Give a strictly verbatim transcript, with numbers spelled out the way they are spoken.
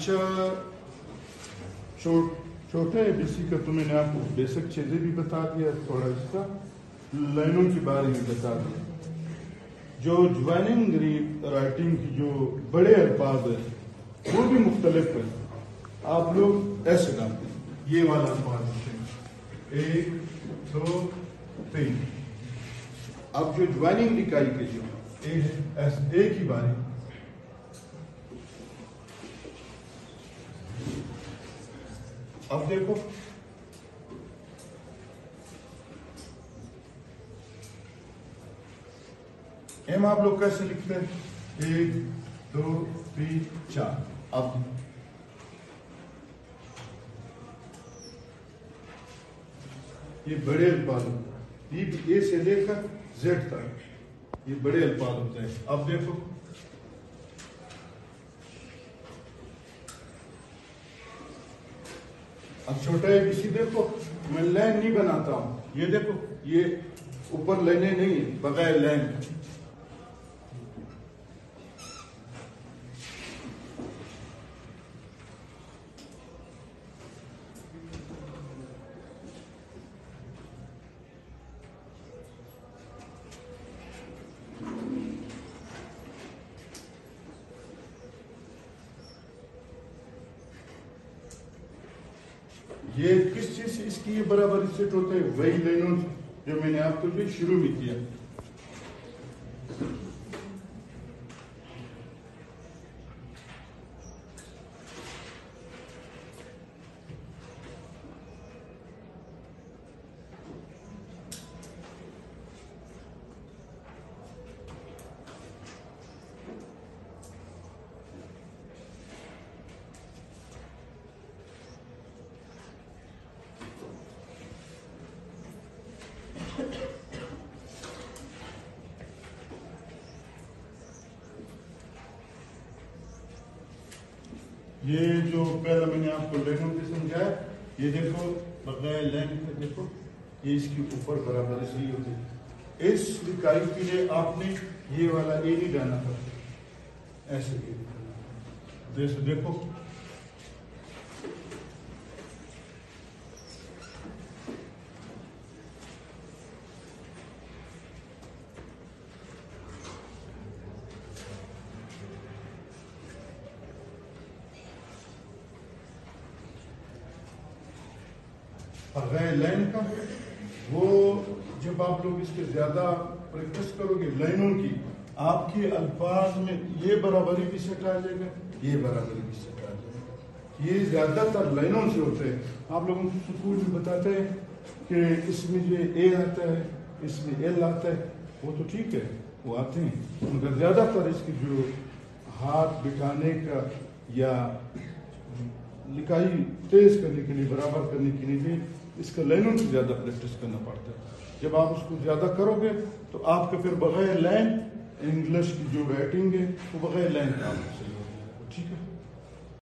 अच्छा, छोट छोटे एबीसी का तो मैंने आपको बेसिक चीज़ें भी बता दिया, थोड़ा इसका लाइनों के बारे में बता दिया। जो ज्वाइनिंग राइटिंग की जो बड़े अल्फाज है वो भी मुख्तलिफ है। आप लोग ऐसे डालते हैं, ये वाला अल्फाज है एक दो तीन। अब जो ज्वाइनिंग इकाई के जो ए है ऐसे एक ही बारी, अब देखो एम आप लोग कैसे लिखते हैं, एक दो तीन चार। अब ये बड़े अल्फाज होते हैं, ए से लेकर जेड तक ये बड़े अल्फाज होते हैं। अब देखो अब छोटा एबीसी देखो, मैं लाइन नहीं बनाता हूं, ये देखो ये ऊपर लाइनें नहीं है, बगैर लाइन। ये किस चीज से इसकी ये बराबर सेट होता है, वही लाइनों जो मैंने आपको जो शुरू में किया। ये जो पहला मैंने आपको लाइनों के समझाया, ये देखो बगैर लाइन का देखो ये इसके ऊपर बराबर सही होती है। इस इकाई के लिए आपने ये वाला ए नहीं डालना था, ऐसे जैसे देखो बगैर लाइन का। वो जब आप लोग इसके ज्यादा प्रैक्टिस करोगे लाइनों की, आपके अल्फाज में ये बराबरी भी सेट आ जाएगा, ये बराबरी भी सेट आ जाएगा। ये ज्यादातर लाइनों से होते हैं। आप लोगों को स्कूल में बताते हैं कि इसमें जो ए आता है, इसमें एल आता है, वो तो ठीक है, वो आते हैं, मगर ज्यादातर इसकी जो हाथ बिठाने का या लिखाई तेज करने के लिए, बराबर करने के लिए इसका लाइनों से ज्यादा प्रैक्टिस करना पड़ता है। जब आप उसको ज्यादा करोगे तो आपका फिर बगैर लाइन इंग्लिश की जो राइटिंग है वो बगैर लाइन काम हो।